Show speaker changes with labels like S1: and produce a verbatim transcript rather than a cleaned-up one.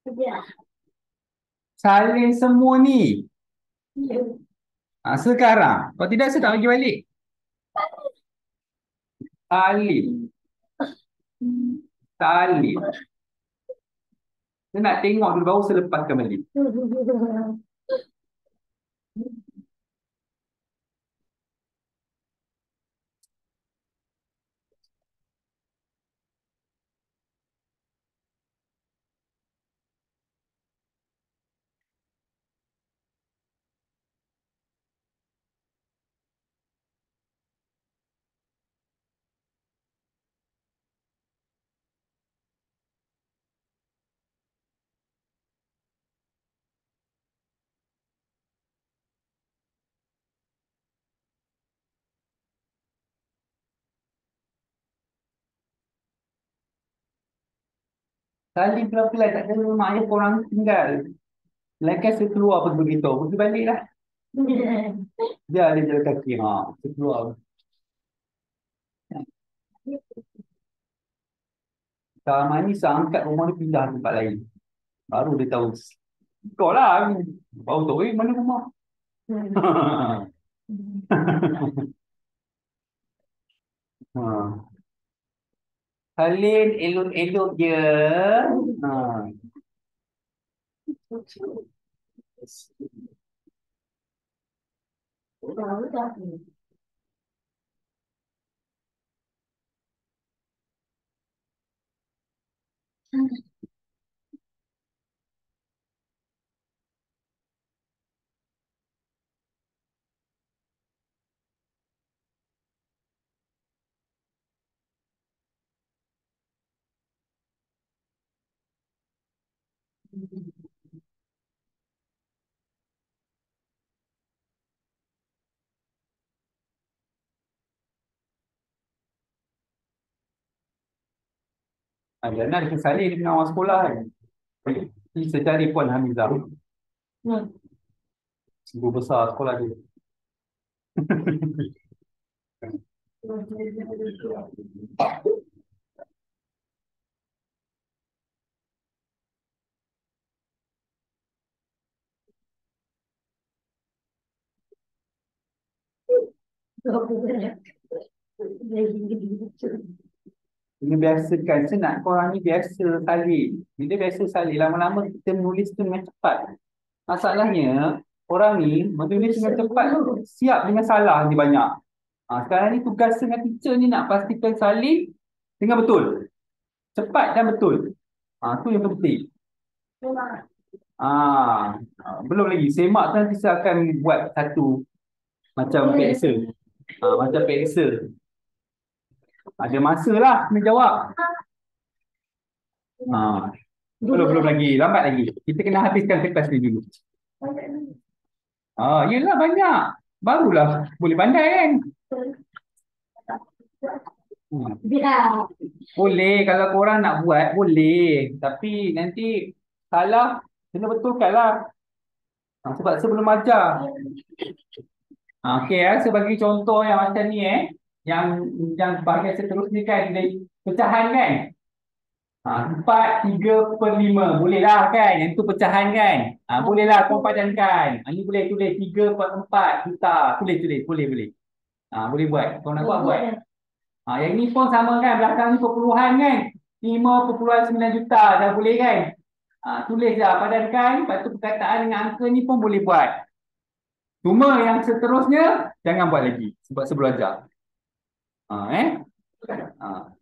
S1: Salin semua ni. Ha, sekarang. Kalau tidak, saya tak bagi balik. Salin. Salin. Saya nak tengok dulu baru saya lepaskan balik. Salin pelan-pelan. Tak ada mak ayah korang tinggal. Lekas saya keluar pergi beritahu. Pergi balik lah. Dia ada jalan kaki. Ha, saya keluar. Selama ni saya angkat rumah ni pindah tempat lain. Baru dia tahu. Kau lah. Baru tahu, eh mana rumah? Ha. Salin elok-elok je. Ha. Ada nak dia Salin dia kena awal sekolah kan. Jadi saya cari Puan Hamizah. Guru besar sekolah dia. Ini biasakan. Saya nak korang ni biasa salin. Bila biasa salin, lama-lama kita menulis tu dengan cepat. Masalahnya, orang ni menulis dengan cepat tu siap dengan salah ni banyak. Ha, sekarang ni tugas dengan teacher ni nak pastikan salin dengan betul. Cepat dan betul. Ha, tu yang penting. Ah, ha, belum lagi. Semak tu nanti saya akan buat satu macam peksa. Ha, macam peksa. Ada masa lah kena jawab. Ha, belum, belum lagi. Lambat lagi. Kita kena habiskan kertas ni dulu. Ah, yelah banyak. Barulah boleh pandai kan. Hmm. Boleh. Kalau korang nak buat, boleh. Tapi nanti salah, kena betulkan lah. Ha, sebab sebelum ajar. Ha, Okey, eh, sebagai contoh yang macam ni eh. Yang yang bahagian seterusnya kan dari pecahan kan. Ha, empat, tiga per lima. Boleh lah kan. Yang tu pecahan kan. Ha, boleh lah kau padankan. Ha, ni boleh tulis tiga per empat juta. Tulis, tulis. Boleh, boleh. Ha, boleh buat. Kau nak buat, buat. Ha, yang ni pun sama kan. Belakang ni perpuluhan kan. lima perpuluhan sembilan juta. Dah boleh kan. Ha, tulis dah. Padankan. Lepas tu perkataan dengan angka ni pun boleh buat. Cuma yang seterusnya, jangan buat lagi. Sebab sebelum ajar. Ha, eh? Ha.